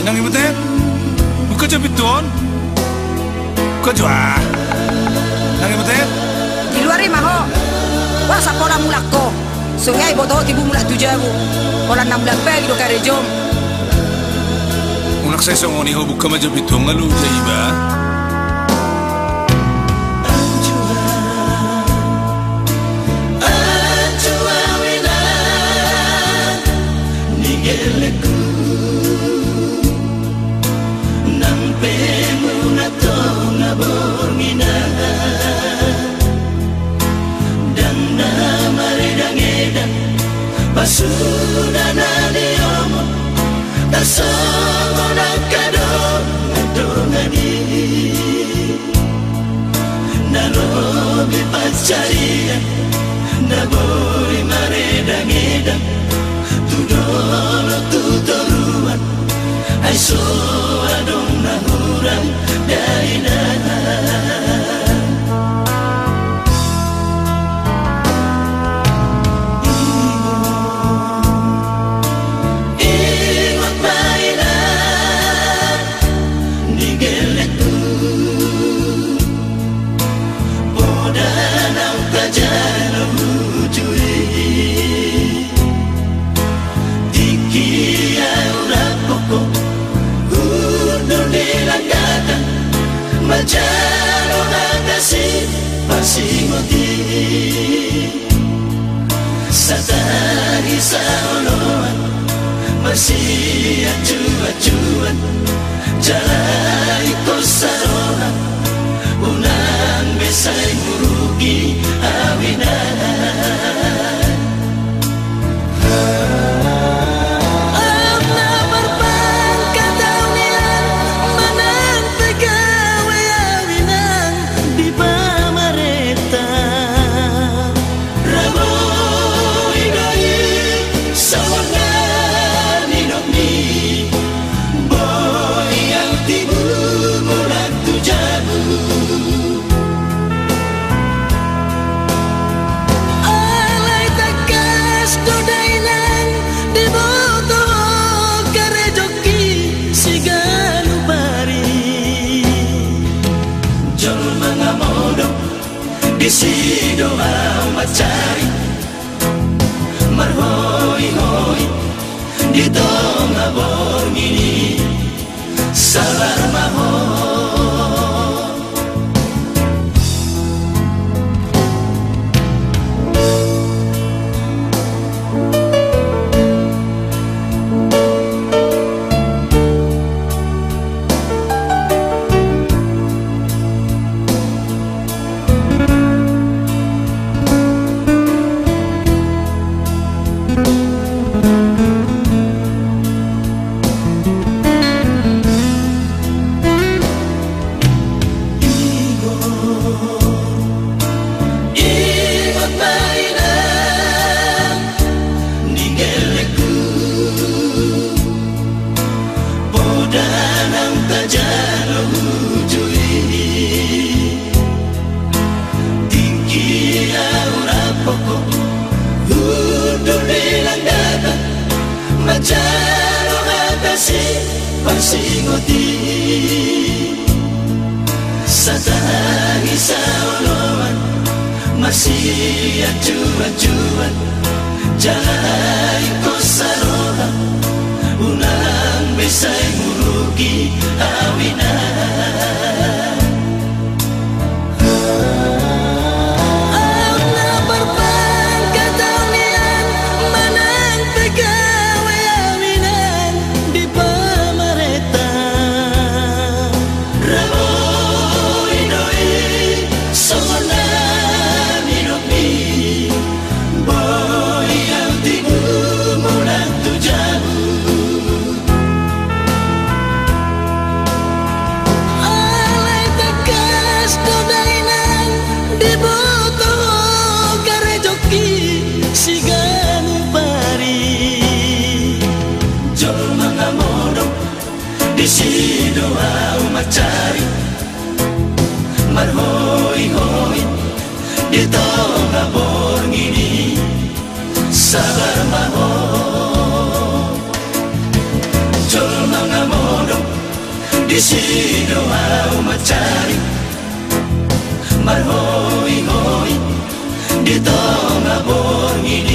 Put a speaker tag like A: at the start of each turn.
A: Nang imute buka jabiton buka jua nang imute
B: di luar maho wah sapola mulako sungai boto tibu mulah tujabu pola 16 pel do karejom
A: unak saya songoni ho buka majabiton ngalu jaiba
C: Basudana diomo Tasomo nakado Ngadongani Nalobi pacaria Nabori maredang-edang Tudolo tutoruan Aiso adong nahurang Dainahan Majaro nagasi pasimoti Satari sa oloan Masih acuan Jalai ko sarohan Unang besay murugi awinan Isi doa macari Marhoi-hoi Di tengah borngini Sabar mahoi Majaro ngatasi pasingoti Satari sa oloan Masih acuan Jalai ko saroha Unang besay murugi awinan Isi doa macari Marhoi-hoi Di tengah borngini Sabar mahoi Jol mangamon di sino au macari marhoi hoi di tengah bor ini